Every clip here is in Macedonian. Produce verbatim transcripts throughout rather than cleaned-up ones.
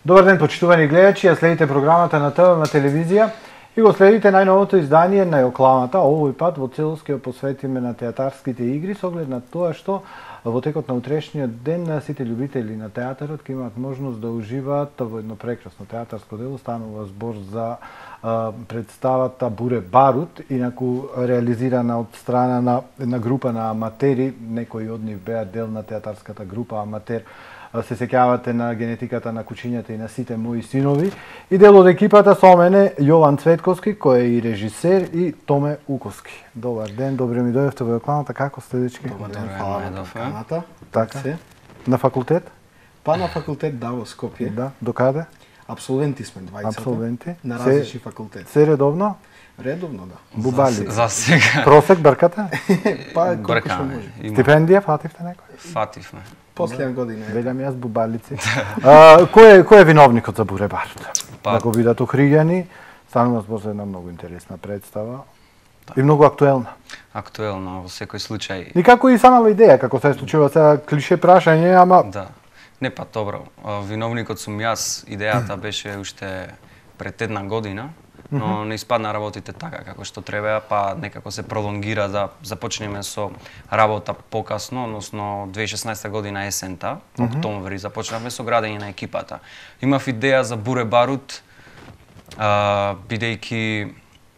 Добар ден, почитувани гледачи, ја следите програмата на ТВ на телевизија и го следите најновото издание на Јокламата. Овој пат во целост ќе посветиме на театарските игри со оглед на тоа што во текот на утрешниот ден сите љубители на театарот ќе имаат можност да уживаат во едно прекрасно театарско дело. Станува збор за а, представата Буре Барут, инаку реализирана од страна на една група на аматери. Некои од нив беа дел на театарската група Аматер. Се сеќавате на генетиката на кучињата и на сите мои синови. И дел од екипата со мене Јован Цветковски, кој е и режисер, и Томе Уковски. Добар ден, добре ми дојдовте во Јокламата. Како сте, дечки? Добар ден, фала на поканата. Така се. На факултет? Па на факултет, да, во Скопје. Да, докаде? Апсолвенти сме двајцата. Апсолвенти. На различни факултети. Се редовно? Редовно, да. Бубали. За сега. Просек бркате? Па колку што Бркаме. може. Има. Стипендија фативте некој? Фативме. Последна година е. Велам јас бубалици. А, кој е кој е виновникот за Буре Барут? Па- Да го видат охриѓани, станува збор за една многу интересна представа и многу актуелна. Актуелно во секој случај. Никако и самава идеја како се случува сега клише прашање, ама Да. Не па добро. А, Виновникот сум јас. Идејата беше уште пред една година, но не испадна работите така како што треба, па некако се пролонгира да започнеме со работа покасно, односно две илјади и шеснаесета година есента, октомври, започнавме со градење на екипата. Имав идеја за Буре Барут, а, бидејќи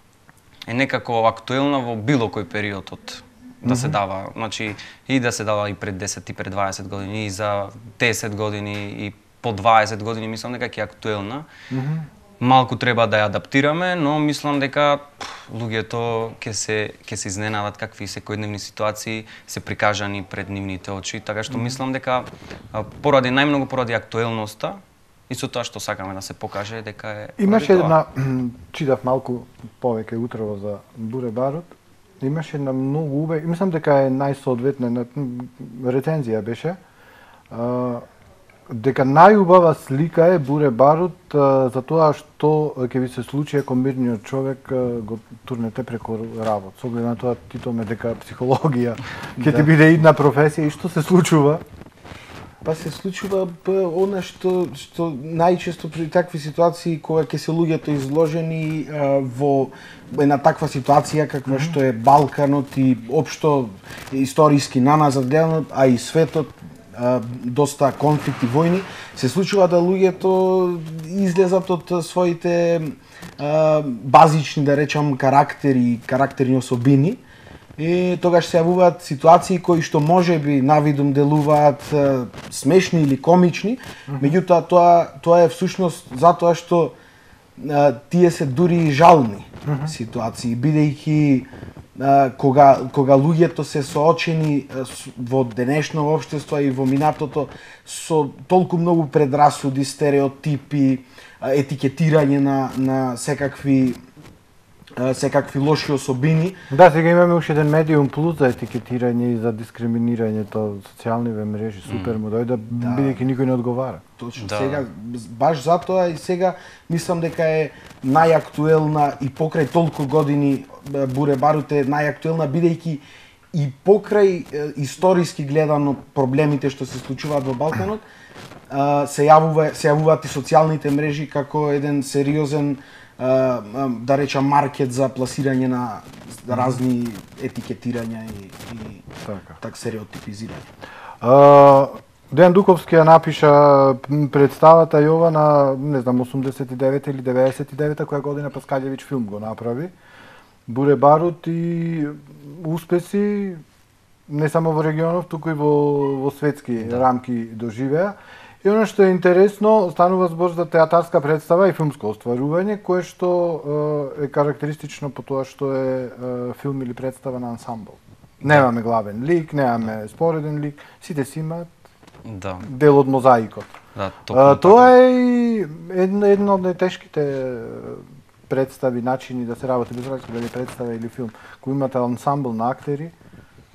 е некако актуелна во било кој период од да се дава, значи и да се дава и пред десет и пред дваесет години, и за десет години и по дваесет години, мислам дека ќе е актуелна. Малку треба да ја адаптираме, но мислам дека пф, луѓето ќе се ќе се изненадат какви секојдневни ситуации се прикажани пред нивните очи, така што мислам дека а, поради најмногу поради актуелноста и со тоа што сакаме да се покаже дека е имаше поради тоа. една читав малку повеќе утрово за Буре Барут. Имаше една многу убава, мислам дека е најсоодветна на рецензија беше. А, дека најубава слика е Буре Барут а, за тоа што ќе ви се случи ако мирниот човек а, го турнете преку работ. Со оглед на тоа Титоме дека психологија ќе ти биде идна професија и што се случува? Па се случува па, она што што најчесто при такви ситуации кога ќе се луѓето изложени а, во една таква ситуација каква што е Балканот и општо историски наназад гледано, а и светот, а, доста конфликти, војни, се случува да луѓето излезат од своите а, базични, да речам, карактери, карактерни особини, и тогаш се јавуваат ситуации кои што можеби навидум делуваат а, смешни или комични, меѓутоа тоа тоа е всушност затоа што а, тие се дури и жални ситуации, бидејќи а, кога кога луѓето се соочени а, с- во денешно општество и во минатото со толку многу предрасуди, стереотипи, а, етикетирање на на секакви а, секакви лоши особини. Да, сега имаме уште еден медиум плюс за етикетирање и за дискриминирањето социјалниве мрежи. Супер му дојде, бидејќи никој не одговара. Точно, Да. сега, баш затоа и сега мислам дека е најактуелна и покрај толку години е, Буре Барут е најактуелна бидејќи и покрај е, историски гледано проблемите што се случуваат во Балканот, а, се јавува се јавуваат и социјалните мрежи како еден сериозен а, а, да речам маркет за пласирање на разни етикетирања и, и Така. так стереотипизирање. А, Дејан Дуковски ја напиша м, представата Јована, не знам, осумдесет и девета или деветдесет и девета, која година Паскалјевиќ филм го направи. Буре Барут и успеси не само во регионов, туку и во, во светски рамки доживеа. И оно што е интересно, станува збор за театарска представа и филмско остварување, кое што е, е карактеристично по тоа што е, е филм или представа на ансамбл. Немаме главен лик, немаме спореден лик, сите си имаат Да. дел од мозаикот. Да, А, токму тоа така. е и едно, едно од најтешките представи, начини да се работи, без разлика дали представа или филм, кој имате ансамбл на актери.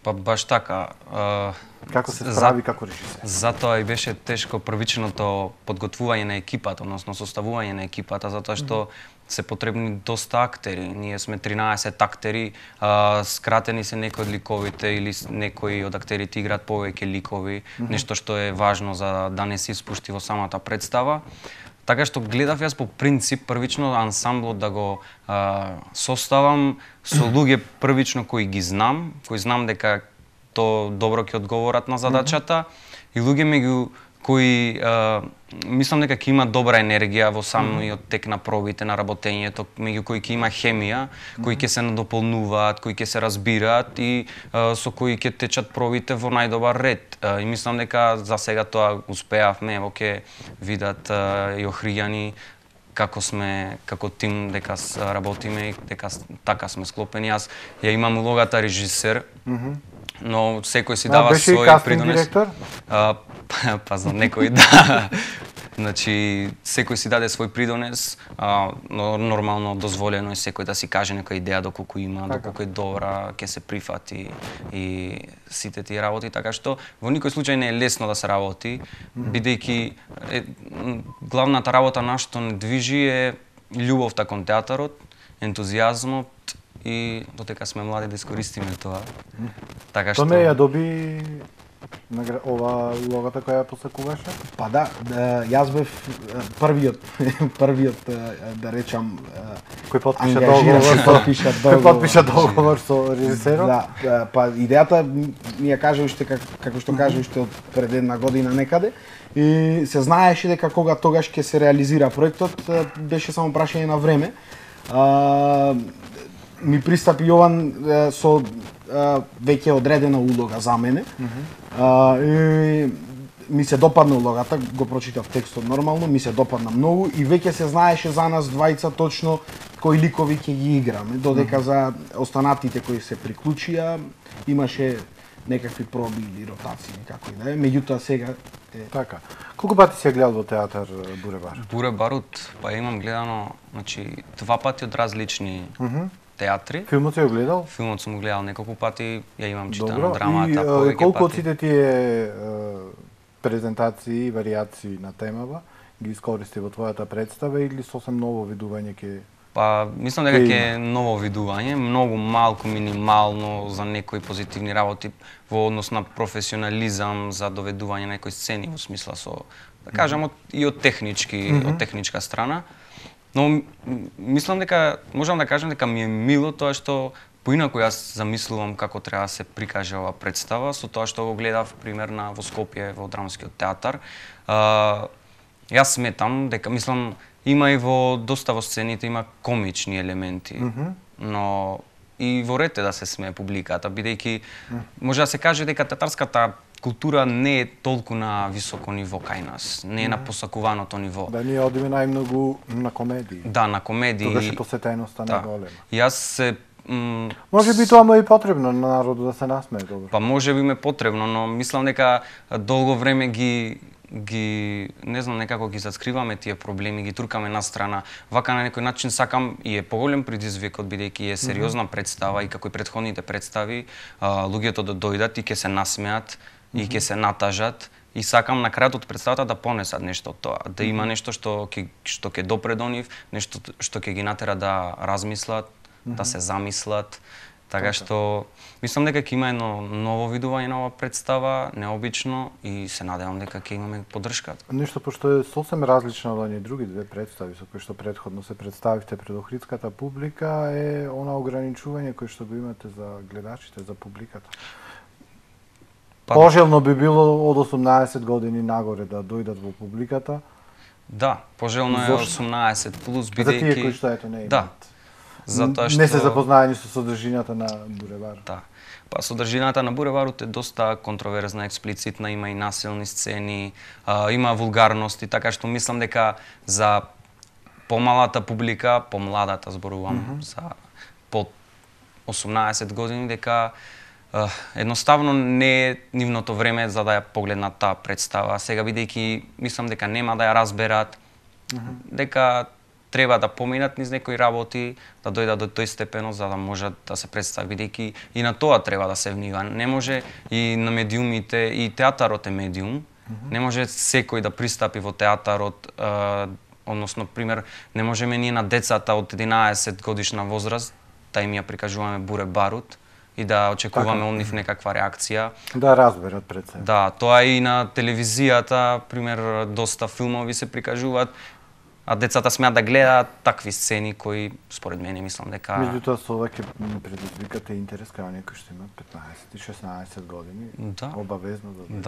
Па баш така. Uh, Како се справи како режисер? Затоа и беше тешко првичното подготвување на екипата, односно составување на екипата, затоа што mm -hmm. се потребни доста актери. Ние сме тринаесет актери, а, скратени се некои од ликовите или некои од актерите играат повеќе ликови, mm -hmm. нешто што е важно за да не се испушти во самата представа. Така што гледав јас по принцип првично ансамблот да го а, составам со луѓе првично кои ги знам, кои знам дека то добро ќе одговорат на задачата, mm -hmm. и луѓе меѓу кои а, мислам дека ќе има добра енергија во самиот тек на пробите, на работењето, меѓу кои ќе има хемија, кои ќе се надополнуваат, кои ќе се разбираат и а, со кои ќе течат пробите во најдобар ред. А, и мислам дека за сега тоа успеавме, ево ќе видат а, и Охријани како сме, како тим, дека работиме и дека така сме склопени. Јас ја имам улогата режисер, mm -hmm. но секој си дава беше свој кастинг придонес. Директор? А, па, па за некој да. Значи секој си даде свој придонес, а, но нормално дозволено е секој да си каже нека идеја доколку има, така. Доколку е добра, ќе се прифати и сите тие работи, така што во никој случај не е лесно да се работи, mm -hmm. бидејќи е, главната работа на што не движи е љубовта кон театарот, ентузијазмот и додека сме млади да искористиме тоа. Така што Томе ја доби ова улогата која ја посакуваше? Па да, јас бев првиот, првиот да речам кој потпиша договор, потпиша договор, кој потпиша договор со режисерот. Да, па идејата ми ја каже уште како, како што каже уште од пред една година некаде и се знаеше дека кога тогаш ќе се реализира проектот, беше само прашање на време. А, ми пристапи Јован со веќе одредена улога за мене. Mm -hmm. а, и ми се допадна улогата, го прочитав текстот нормално, ми се допадна многу и веќе се знаеше за нас двајца точно кои ликови ќе ги играме, додека mm -hmm. за останатите кои се приклучија имаше некакви проби или ротации, како и да е. Меѓутоа сега е така. Колку пати си ја гледал во театар Буребар? Буребарот, па имам гледано, значи два пати од различни mm -hmm. театри. Филмот си го гледал? Филмот сум го гледал неколку пати, ја имам читано Добро. драмата и, повеќе пати. Колку од сите тие презентации и варијации на темава ги искористи во твојата представа или сосем ново видување ќе? Па, мислам дека ќе е ново видување, многу малку, минимално за некои позитивни работи во однос на професионализам за доведување на некои сцени во смисла со, да кажам, mm -hmm. и од технички, mm -hmm. од техничка страна. Но мислам дека можам да кажам дека ми е мило тоа што поинаку јас замислувам како треба да се прикаже ова представа со тоа што го гледав пример на во Скопје во Драмскиот театар. А, јас сметам дека мислам има и во доста во сцените има комични елементи, mm -hmm. но и во ред е да се смее публиката, бидејќи mm -hmm. може да се каже дека театарската култура не е толку на високо ниво кај нас, не е mm -hmm. на посакуваното ниво. Да, ние одиме најмногу на комедии. Да, на комедии. Тогаш е посетеноста да. најголема. Јас се м... може би тоа му е потребно на народот да се насмее добро. Па може би ме потребно, но мислам дека долго време ги ги не знам некако ги заскриваме тие проблеми, ги туркаме на страна. Вака на некој начин сакам и е поголем предизвикот бидејќи е сериозна представа и како и претходните представи, а, луѓето да дојдат и ќе се насмеат и ќе се натажат и сакам на крајот од представата да понесат нешто од тоа, да има нешто што ќе што ќе допре до нив, нешто што ќе ги натера да размислат, да се замислат. Така што мислам дека ќе има едно ново видување на оваа представа, необично и се надевам дека ќе имаме поддршка. Нешто пошто е сосем различно од оние други две представи со кои што претходно се представивте пред охридската публика е она ограничување кој што го имате за гледачите, за публиката. Па, пожелно би било од осумнаесет години нагоре да дојдат во публиката. Да, пожелно е осумнаесет плюс бидејќи за тие кои што ето не имат. Да. Затоа што не се запознаени со содржината на Буревар. Да. Па содржината на Буреварот е доста контроверзна, експлицитна, има и насилни сцени, а, има вулгарности, така што мислам дека за помалата публика, помладата зборувам, mm -hmm. за под осумнаесет години, дека а, едноставно не е нивното време за да ја погледнат таа представа. Сега бидејќи мислам дека нема да ја разберат, mm -hmm. дека треба да поминат низ некои работи, да дојдат до тој степеност за да можат да се представи, бидејќи и на тоа треба да се внива. Не може и на медиумите, и театарот е медиум. Mm-hmm. Не може секој да пристапи во театарот, е, односно, пример, не можеме ние на децата од единаесет годишна возраст да им ја прикажуваме буре барут и да очекуваме од нив некаква реакција. Да разберат пред себе. Да, тоа и на телевизијата, пример, доста филмови се прикажуваат, а децата смеат да гледаат такви сцени кои, според мене, мислам дека... Меѓутоа, со ова ќе предизвикате интерес кај некој што има петнаесет и шеснаесет години. Да. Обавезно да да.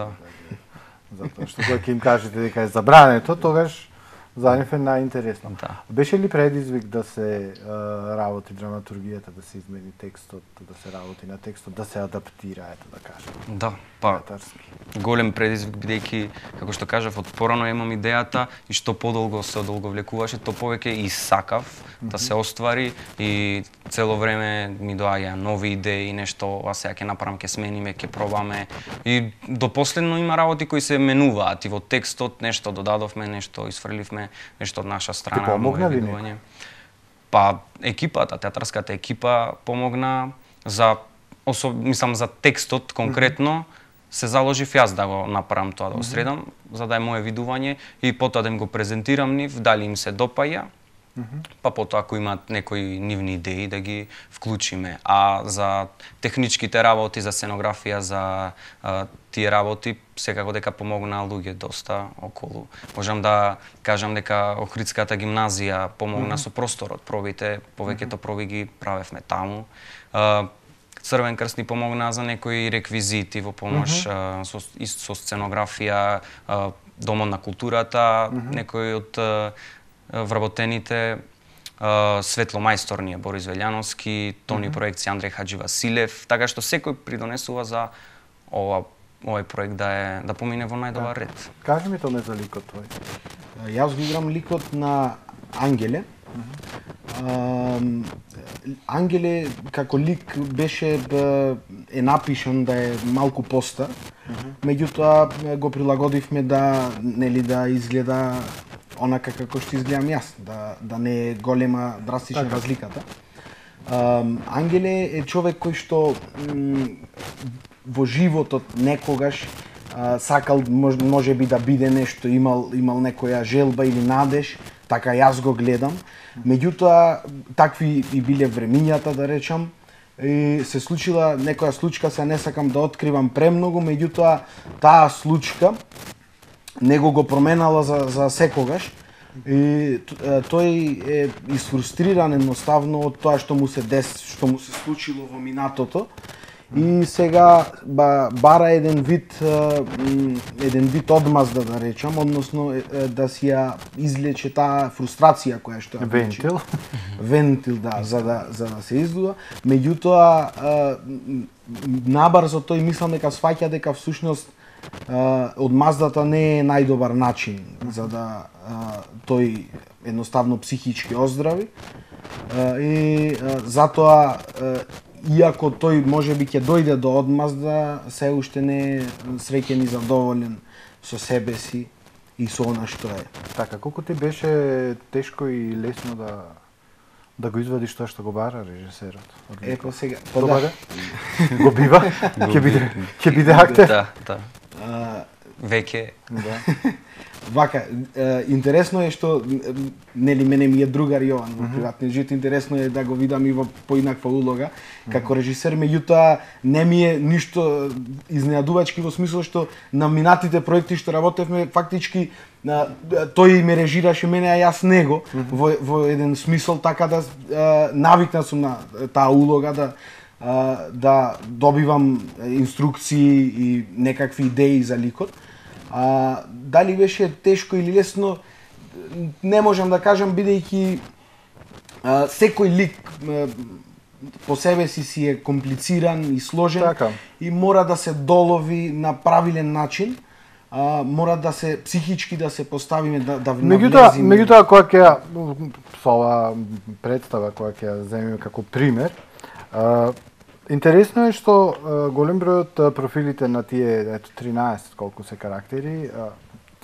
Затоа што кога ќе им кажете дека е забрането, тогаш за нив е најинтересно. Да. Беше ли предизвик да се uh, работи драматургијата, да се измени текстот, да се работи на текстот, да се адаптира, ето да кажем? Да, па театарски. Голем предизвик, бидејќи, како што кажав, од порано имам идејата и што подолго се одолговлекуваше, то повеќе и сакав mm-hmm. да се оствари и цело време ми доаѓа нови идеи, нешто, а сега ќе направам, ќе смениме, ќе пробаме. И до последно има работи кои се менуваат и во текстот нешто додадовме, нешто изфрливме, нешто од наша страна. Ти помогна ли некој? Па екипата, театарската екипа помогна за особ... мислам за текстот конкретно. Mm-hmm. Се заложив јас да го направам тоа, да го средам, mm-hmm. за да е мое видување и потоа да им го презентирам нив, дали им се допаѓа, mm-hmm. па потоа ако имаат некои нивни идеи да ги вклучиме. А за техничките работи, за сценографија, за а, тие работи, секако дека помогнаа луѓе доста околу. Можам да кажам дека Охридската гимназија помогна mm-hmm. со просторот, пробите, повеќето проби ги правевме таму. А, Црвен крст ни помогна за некои реквизити во помош mm-hmm. со, со сценографија, а, Домот на културата, mm-hmm. некои од а, вработените, а, Светло мајстор ни е Борис Велјановски, Тони mm-hmm. проекција Андреј Хаджи Василев, така што секој придонесува за ова овој проект да е да помине во најдобар да. ред. Кажи ми тоа за ликот твој. Јас го играм ликот на Ангеле. Mm-hmm. Uh, Ангеле како лик беше е напишан да е малку постар, mm-hmm. меѓутоа го прилагодивме да нели да изгледа онака како што изгледам јас, да да не е голема драстична така. разликата. Uh, Ангеле е човек кој што м, во животот некогаш uh, сакал мож, може би да биде нешто, имал имал некоја желба или надеж, така јас го гледам. Меѓутоа, такви и биле времињата, да речам, и се случила некоја случка, се не сакам да откривам премногу, меѓутоа, таа случка него го променала за, за секогаш. И тој е изфрустриран едноставно од тоа што му се дес, што му се случило во минатото. И сега ба, бара еден вид еден вид одмазда, да речам, односно да си ја излече таа фрустрација која што ја вентил. Вентил, да, за да за да се издува. Меѓутоа набрзо тој мислам дека сваќа дека всушност одмаздата не е најдобар начин за да тој едноставно психички оздрави. И затоа иако тој можеби ќе дојде до одмазда, се уште не е среќен и задоволен со себе си и со она што е. Така, колку ти беше тешко и лесно да да го извадиш тоа што го бара режисерот? Е, па сега, па да. Го бива? Ќе биде, ќе биде актер? Да, да. Веќе. Да. Вака, е, интересно е што нели мене ми е другар Јован во приватниот живот, интересно е да го видам и во поинаква улога како режисер, меѓутоа не ми е ништо изненадувачки во смисло што на минатите проекти што работевме фактички тој ме режираше мене, а јас него во во еден смисол, така да навикнат сум на таа улога да да добивам инструкции и некакви идеи за ликот. А, дали беше тешко или лесно, не можам да кажам, бидејќи а, секој лик а, по себе си си е комплициран и сложен така. И мора да се долови на правилен начин, а, мора да се психички да се поставиме, да, да навлезиме. Меѓутоа, кога ќе со оваа представа која ќе ја земеме како пример, а, интересно е што голем број од профилите на тие ето тринаесет колку се карактери,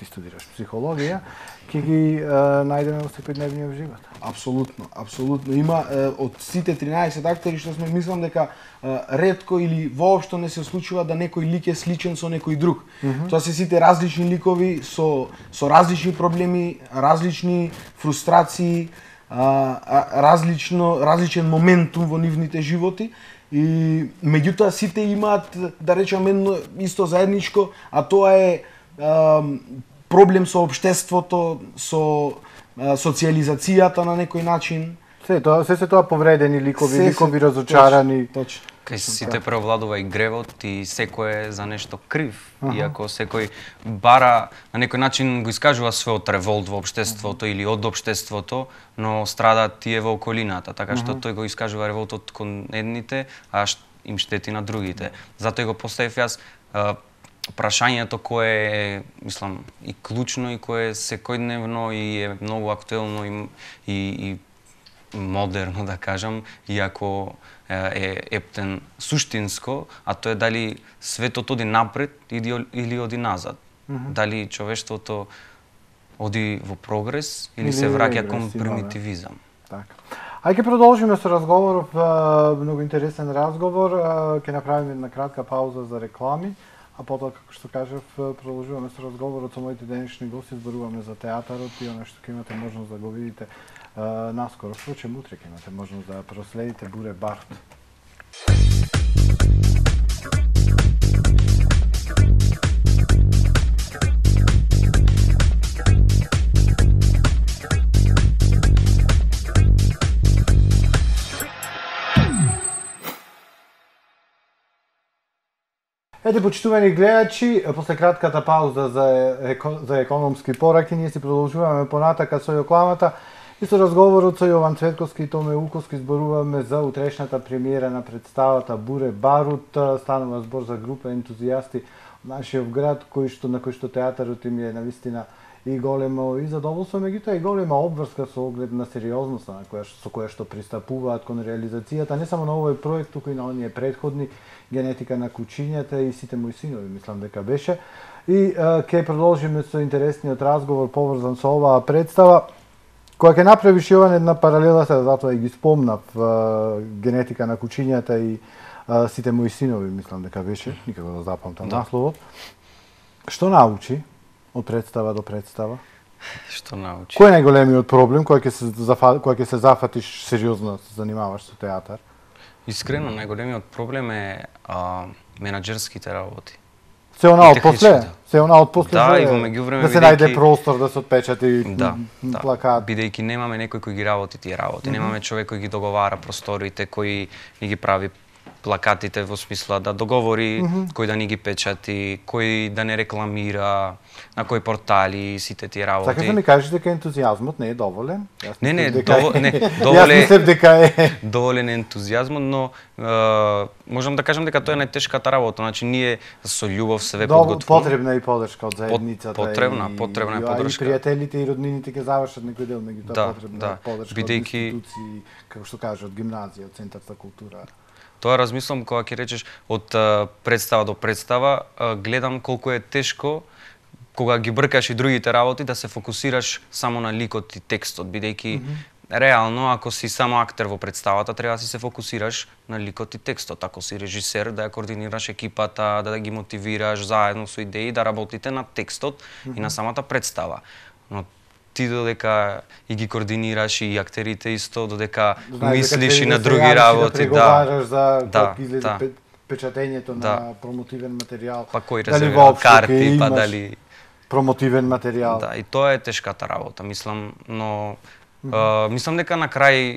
ти студираш психологија, ќе ги е, најдеме во секојдневниот живот. Апсолутно, апсолутно. Има е, од сите тринаесет актери што сме, мислам дека е, ретко или воопшто не се случува да некој лик е сличен со некој друг. Mm -hmm. Тоа се сите различни ликови со со различни проблеми, различни фрустрации, а, а, различно различен моментум во нивните животи. И меѓутоа сите имаат, да речеме, едно исто заедничко, а тоа е а, проблем со општеството, со а, социализацијата на некој начин. Се тоа, се се тоа повредени ликови, се, ликови се, разочарани. Точно. точно. Кај сите преовладува и гревот и секој е за нешто крив. Ага. Иако секој бара, на некој начин го искажува својот револт во општеството или од општеството, но страдаат тие во околината, така што тој го искажува револтот кон едните, а им штети на другите. Затоа го поставив јас а, прашањето кое е, мислам, и клучно и кое е секојдневно и е многу актуелно и, и, и модерно, да кажам, иако е ептен суштинско, а тоа е дали светот оди напред или оди назад. Mm -hmm. Дали човештвото оди во прогрес или, или се враќа кон примитивизам. Така. Ај ќе продолжиме со разговорот, многу интересен разговор, ќе направиме една кратка пауза за реклами, а потоа, како што кажав, продолжуваме со разговорот со моите денешни гости, зборуваме за театарот и оно што ќе имате можност да го видите Uh, наскоро, впрочем, утре ќе имате можност да проследите Буре Барут. Ете, почитувани гледачи, после кратката пауза за, еко, за економски пораки, ние си продолжуваме понатака со Јокламата. И со разговорот со Јован Цветковски и Томе Уковски зборуваме за утрешната премиера на представата Буре Барут. Станува збор за група ентузијасти од нашиот град, кој што, на кој што театарот им е навистина и големо и задоволство, меѓутоа и голема обврска со оглед на сериозноста на која, со која што пристапуваат кон реализацијата, не само на овој проект, туку и на оние претходни, Генетика на кучињата и Сите мои синови, мислам дека беше. И ќе продолжиме со интересниот разговор поврзан со оваа представа, која ќе направиш Јован една паралела, се затоа и ги спомнав, Генетика на кучињата и а, Сите мои синови, мислам дека беше, никако да запамтам да. насловот. Што научи од представа до представа? Што научи? Кој е најголемиот проблем кој ќе се зафа, кој ќе се зафатиш сериозно да се занимаваш со театар? Искрено најголемиот проблем е а, менаџерските работи. Се она од после, се она од после да, и во меѓувреме да се најде простор да се отпечати да, плакат. Да, бидејќи немаме некој кој ги работи тие работи, mm -hmm. немаме човек кој ги договара просторите, кој ни ги прави плакатите во смисла да договори mm -hmm. кој да ни ги печати, кој да не рекламира, на кои портали, сите тие работи. Сакаш да ми кажеш дека ентузијазмот не е доволен? Јас не, не, дека дово, не, доволен. Јас мислев дека е доволен е ентузијазмот, но е, можам да кажам дека тоа е најтешката работа. Значи ние со љубов се подготвуваме. Потребна е и подршка од заедницата. Потребна, и, потребна е подршка. И пријателите и роднините ќе завршат некој дел, меѓутоа да, потребна да. е подршка бидејќи од институции, како што кажа, од гимназија, од Центар за култура. Тоа размислам кога ќе речеш од а, представа до представа, а, гледам колку е тешко кога ги бркаш и другите работи да се фокусираш само на ликот и текстот, бидејќи mm -hmm. реално ако си само актер во представата треба да си се фокусираш на ликот и текстот, ако си режисер да ја координираш екипата, да, да ги мотивираш заедно со идеи да работите на текстот mm -hmm. и на самата представа. Но ти додека и ги координираш и актерите исто, додека знаеш, мислиш и на други работи, да преговараш за да, как излезе да. печатењето да. на промотивен материјал. Па кој резервира карти, па дали промотивен материјал. Да, и тоа е тешката работа, мислам, но mm -hmm. uh, мислам дека на крај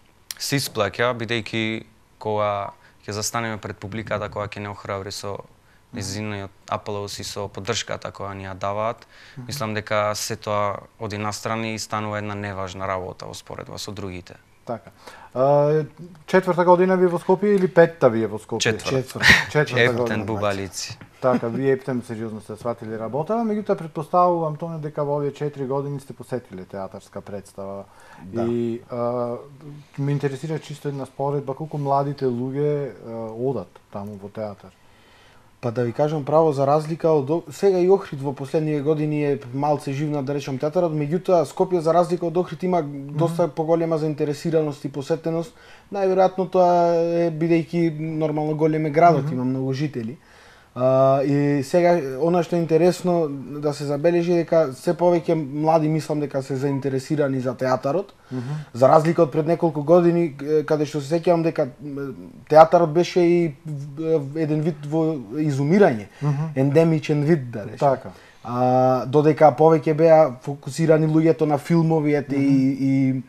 се исплаќа, бидејќи кога ќе застанеме пред публиката, кога ќе не охрабри со незиниот аплауз и со поддршката која ни ја даваат, mm -hmm. мислам дека се тоа оди настрани и станува една неважна работа во споредба со другите. Така. Uh, четврта година ви во Скопје или петта ви е во Скопје? Четврта. Четврта година. Ептен бубалици. Така, вие ептен сериозно сте сватили работава, меѓутоа претпоставувам тоа дека во овие четири години сте посетиле театарска представа. Да. И uh, ме интересира чисто една споредба колку младите луѓе uh, одат таму во театар. Па да ви кажам право, за разлика од сега и Охрид во последниве години е малце живна, да речам, театарот, меѓутоа Скопје за разлика од Охрид има доста поголема заинтересираност и посетеност. Најверојатно тоа е бидејќи нормално голем е градот, има многу жители. Uh, и сега, она што е интересно да се забележи дека се повеќе млади мислам дека се заинтересирани за театарот, mm -hmm. за разлика од пред неколку години, каде што се сеќавам дека театарот беше и еден вид во изумирање, mm -hmm. ендемичен вид, да речем. Така. Uh, додека повеќе беа фокусирани луѓето на филмовите mm -hmm. и, и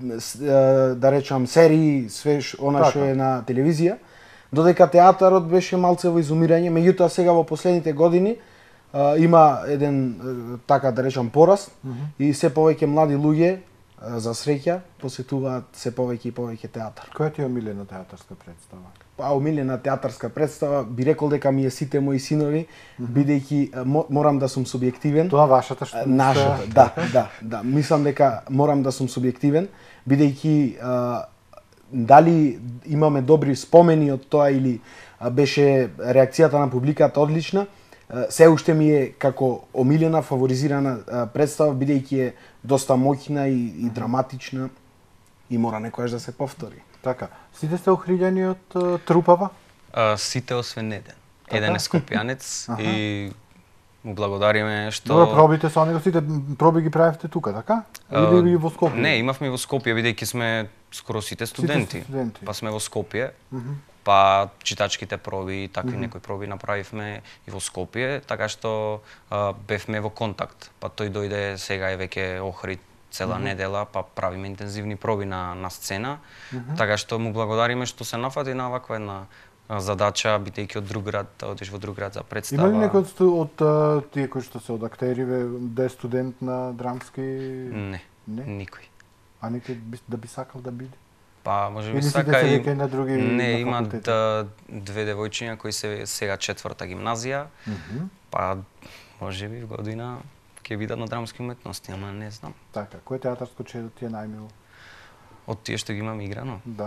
да речам серии, све она што е на телевизија. Додека театарот беше малце во изумирање, меѓутоа сега во последните години а, има еден така да речам пораст mm -hmm. и се повеќе млади луѓе а, за среќа посетуваат се повеќе и повеќе театар. Која ти е омилена театарска представа? Па омилена театарска представа би рекол дека ми е Сите мои синови, mm -hmm. бидејќи мо, морам да сум субјективен. Тоа вашата што нашата, да, да, да. Мислам дека морам да сум субјективен, бидејќи а, дали имаме добри спомени од тоа или а, беше реакцијата на публиката одлична, а, се уште ми е како омилена, фаворизирана а, представа, бидејќи е доста моќна и, и драматична и мора некојаш да се повтори. Така, сите сте охриѓани од uh, трупава? Uh, сите освен еден. Така? Еден е скопјанец и му благодариме што... Добро, пробите со него, сите проби ги правевте тука, така? Или uh, во Скопје? Не, имавме во Скопје, бидејќи сме скоро сите студенти. Сите студенти. Па сме во Скопје, uh -huh. па читачките проби и такви uh -huh. некои проби направивме и во Скопје, така што uh, бевме во контакт. Па тој дојде сега е веќе Охрид цела uh -huh. недела, па правиме интензивни проби на, на сцена, uh -huh. така што му благодариме што се нафати на ваква една задача, бидејќи од друг град, да одиш во друг град за представа. Има ли некој од, од тие кои што се од актериве, да е студент на драмски? Не, не? никој. А некој да би сакал да биде? Па, може би или сака и... Или на други Не, на има да, две девојчиња кои се сега четврта гимназија, mm -hmm. па може би в година ќе бидат на драмски уметности, ама не знам. Така, кој театарско чедо ти е најмило? Од тие што ги имам играно? Да.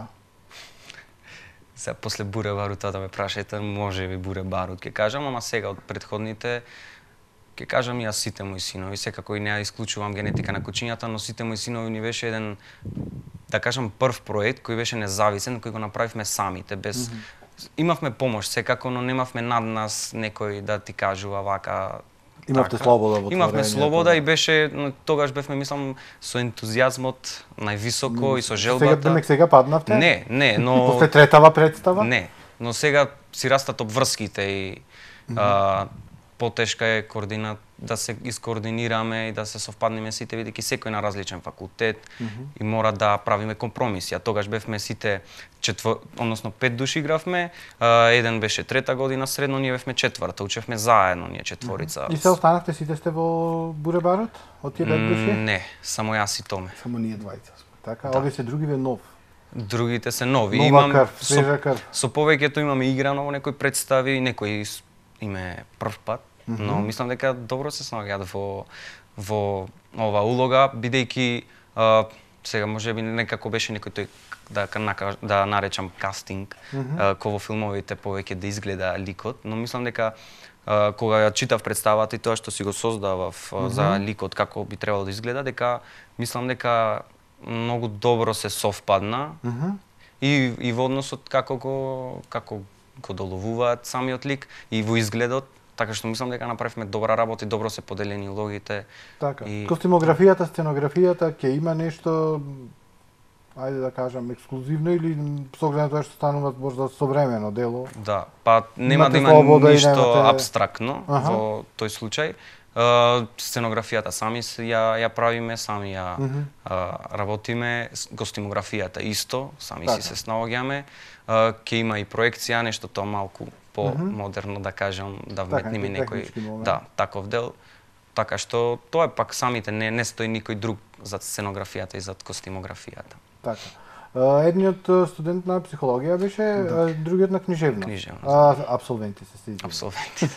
Сега после Буре барут да ме прашајте, може би Буре барут ќе кажам, ама сега од претходните ќе кажам и јас Сите мои синови, секако и не ја исклучувам Генетика на кучињата, но Сите мои синови ни беше еден, да кажам, прв проект кој беше независен, кој го направивме самите, без mm -hmm. имавме помош секако, но немавме над нас некој да ти кажува вака. Имавте така. слобода во Имавме слобода да. И беше тогаш бевме мислам со ентузијазмот највисоко mm. и со желбата. Сега сега паднавте? Не, не, но после третава представа? Не, но сега си растат обврските и mm -hmm. а, потешка е координа да се искоординираме и да се совпаднеме сите, бидејќи секој на различен факултет mm -hmm. и мора да правиме компромиси. А тогаш бевме сите четвр... односно пет души игравме, а, еден беше трета година средно, ние бевме четврта, учевме заедно ние четворица. Mm -hmm. И се останавте сите сте во Буре барут? Од тие пет души? Не, само јас и Томе. Само ние двајца сме. Така, да. овие се други ве нов. Другите се нови. Нова Имам крв, со, свежа крв. Со повеќето имаме играно во некои представи, некои име прв пат. Mm -hmm. Но мислам дека добро се снаоѓаат во во ова улога, бидејќи сега може би некако беше некој тој да да наречам кастинг, mm -hmm. кој во филмовите повеќе да изгледа ликот, но мислам дека а, кога ја читав представата и тоа што си го создавав mm -hmm. за ликот како би требало да изгледа, дека мислам дека многу добро се совпадна mm -hmm. и и во односот како го како го доловуваат самиот лик и во изгледот. Така што мислам дека направивме добра работа и добро се поделени улогите. Така. И... Костимографијата, сценографијата, ќе има нешто, ајде да кажам, ексклузивно или со оглед на тоа што станува можда современо дело? Да, па нема да има ништо немате... абстрактно ага. во тој случај. Uh, сценографијата сами ја ја правиме, сами ја uh -huh. uh, работиме, костимографијата исто, сами така. Си се снаоѓаме. Uh, ќе има и проекција, нешто тоа малку по-модерно да кажам, да вметниме некој да, таков дел. Така што тоа е пак самите не не стои никој друг за сценографијата и за костимографијата. Така. Едниот студент на психологија беше, да. Другиот на книжевна. Книжевна. А, абсолвенти се стизи. Абсолвенти.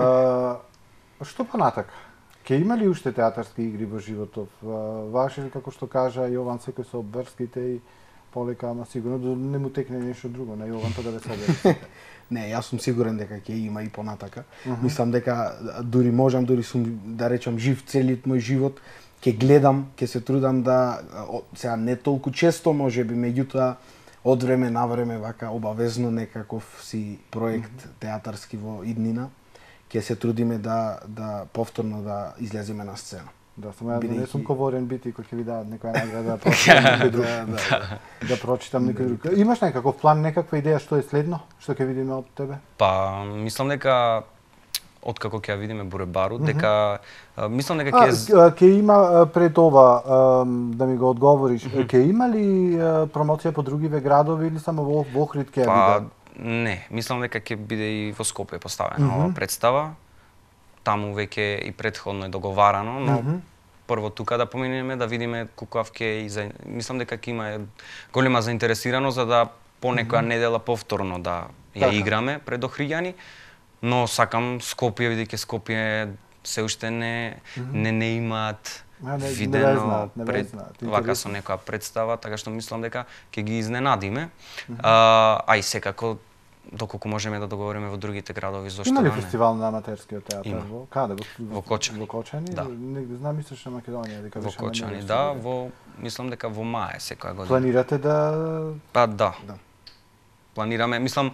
Што понатака? Ке има ли уште театарски игри во животов? Ваше ли, како што кажа Јован, секој со обврските и полека, ама сигурно да не му текне нешто друго на Јован тоа да ве собере. Не, јас сум сигурен дека ќе има и понатака. Uh -huh. Мислам дека дури можам, дури сум да речам жив целиот мој живот, ќе гледам, ќе се трудам да сега не толку често можеби, меѓутоа од време на време вака обавезно некаков си проект uh -huh. театарски во иднина, ќе се трудиме да да повторно да излеземе на сцена. Да, само јас не сум говорен бити кој ќе ви дадат некоја награда да прочитам некој друг. Да, да, да прочитам некој друг. Имаш некаков план, некаква идеја што е следно, што ќе видиме од тебе? Па, мислам дека откако ќе ја видиме Буребару, дека мислам дека ќе ќе има пред ова да ми го одговориш, ќе има ли промоција по другиве градови или само во Охрид ќе ја биде? Па, не, мислам дека ќе биде и во Скопје поставена ова представа. Таму веќе и претходно е договарано, но mm -hmm. прво тука да поминеме да видиме кукав ќе и за... мислам дека ќе има голема заинтересираност за да по некоја mm -hmm. недела повторно да ја така. Играме пред Охриѓани, но сакам Скопје, бидејќи Скопје се уште не mm -hmm. не, не имаат не, не, видено не знаат, не пред знаат. вака со некоја представа, така што мислам дека ќе ги изненадиме. Mm -hmm. а, а и секако доколку можеме да договориме во другите градови, зошто да не? Има ли фестивал на аматерскиот театар Има. во каде? Во, во Кочани. Во Кочани? Да. Негде знам Источна Македонија, дека во Кочани, да, во мислам дека во мај секоја година. Планирате да Па да. да. Планираме, мислам,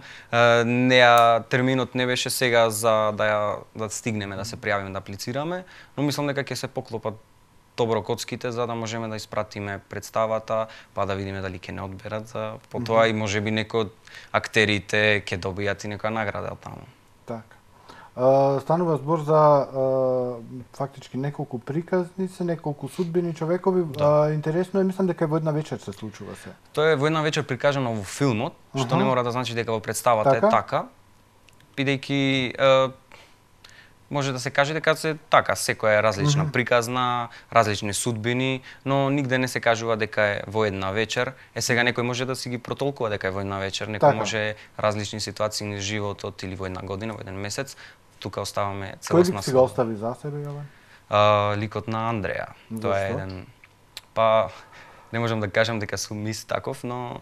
неа терминот не беше сега за да ја да стигнеме да се пријавиме да аплицираме, но мислам дека ќе се поклопат добро коцките за да можеме да испратиме представата, па да видиме дали ќе не одберат за потоа mm -hmm. и можеби некој од актерите ќе добијат и некоја награда од таму. Така. Uh, станува збор за uh, фактички неколку приказници, неколку судбини човекови. Да. Uh, интересно е, мислам дека во една вечер се случува се. Тоа е во една вечер прикажано во филмот, uh -huh. што не мора да значи дека во представата така? Е така, бидејќи uh, може да се каже дека се така, секоја е различна mm -hmm. приказна, различни судбини, но нигде не се кажува дека е во една вечер. Е сега некој може да си ги протолкува дека е во една вечер, некој така. Може различни ситуации на животот или во една година, во еден месец. Тука оставаме целосна. Кој си го остави за себе, Јован? Uh, ликот на Андреја. Зашто? Тоа е еден, па не можам да кажам дека сум мис таков, но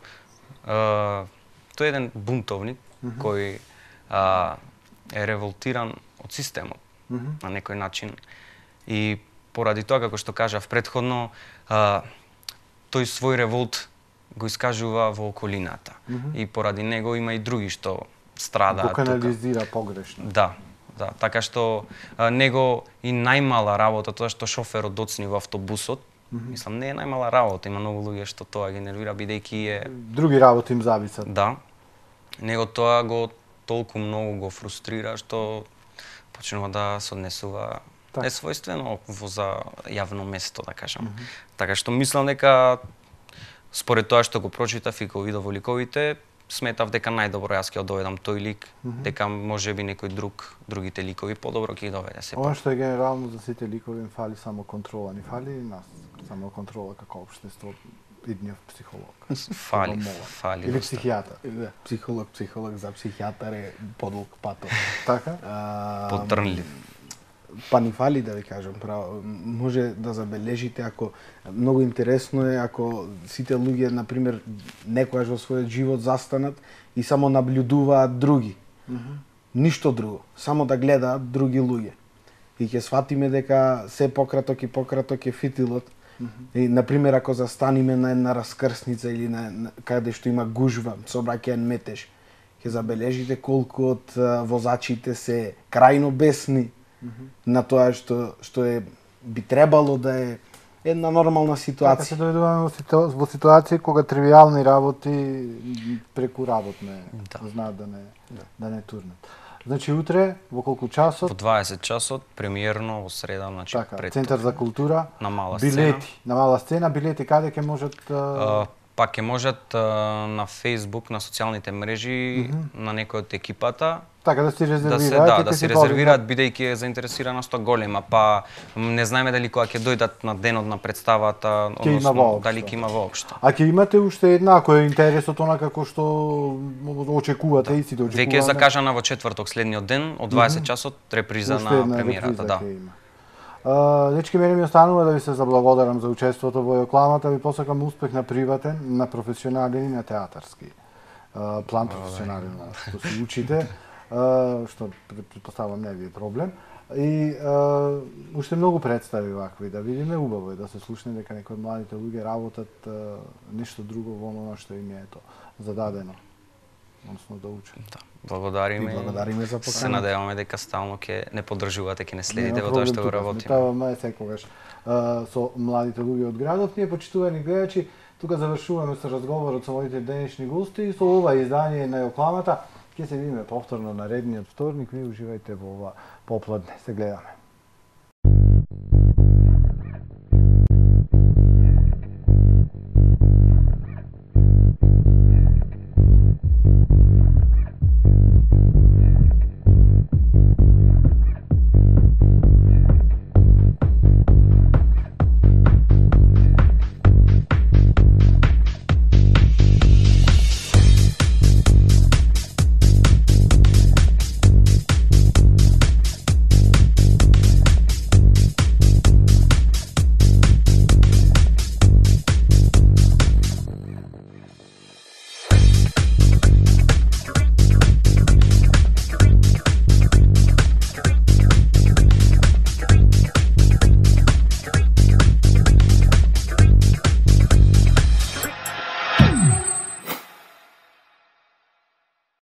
uh, тој е еден бунтовник mm -hmm. кој uh, е револтиран од системот mm -hmm. на некој начин. И поради тоа, како што кажав предходно, а, тој свој револт го искажува во околината. Mm -hmm. И поради него има и други што страдаат тука. Го канализира погрешно. Да, да. Така што а, него и најмала работа, тоа што шоферот доцни во автобусот, mm -hmm. мислам, не е најмала работа, има многу луѓе што тоа ги нервира, бидејќи е... Други работи им зависат. Да. Него тоа го толку многу го фрустрира што почнува да се однесува так. Несвојствено во за јавно место, да кажам. Mm -hmm. Така што мислам дека според тоа што го прочитав и го видов во ликовите, сметав дека најдобро јас ќе доведам тој лик, mm -hmm. дека можеби некој друг, другите ликови подобро ќе ги доведе се. Ова што е генерално за сите ликови им фали само контрола, ни фали и нас само контрола како општество. Идниот психолог. Фали, фали. Или психијатар. Да, психолог, психолог за психијатар е подолг патот. Така? А, Потрнлив. Па ни фали да ви кажам право. Може да забележите ако многу интересно е ако сите луѓе на пример некојаш во својот живот застанат и само наблюдуваат други. Mm -hmm. Ништо друго, само да гледаат други луѓе. И ќе сватиме дека се пократок и пократок е фитилот. Mm -hmm. И, например, ако застаниме на една раскрсница или на, на каде што има гужва, сообраќаен метеж, ќе забележите колку од а, возачите се крајно бесни mm -hmm. на тоа што што е би требало да е една нормална ситуација. Така се доведуваме во, ситу... во ситуација кога тривијални работи преку работне да. Знаат да не да, да не турнат. Значи утре во колку часот? Во дваесет часот, премиерно во среда, значи така, пред Центар за култура, на мала билети, сцена. на мала сцена, билети каде ќе можат uh, па ќе можат uh, на Facebook, на социјалните мрежи, mm -hmm. на некој од екипата. Така да си резервираат, да се, да, да си резервираат бидејќи е заинтересираноста голема, па не знаеме дали кога ќе дојдат на денот на представата, односно дали ќе има воопшто. А ќе имате уште една, кој е интересот она како што очекувате да. И сите очекуваме. Веќе е закажана во четврток следниот ден од дваесет mm -hmm. часот реприза уште на премиерата, да. Дечки, мене ми останува да ви се заблагодарам за учеството во Јокламата, ви посакам успех на приватен, на професионален и на театарски план, професионален, што се учите, што предпоставам не ви е проблем. И уште многу представи вакви да видиме, убаво е да се слушне дека некои младите луѓе работат нешто друго во оно што им е ето зададено. Односно да учат. Да. Благодариме. И благодариме за поканата. Се надеваме дека стално ќе не поддржувате, ќе не следите во тоа што го работиме. Тоа е секогаш со младите луѓе од градот. Ние, почитувани гледачи, тука завршуваме со разговорот со моите денешни гости и со ова издание на Јокламата. Ќе се видиме повторно наредниот вторник. Ви уживајте во ова попладне. Се гледаме.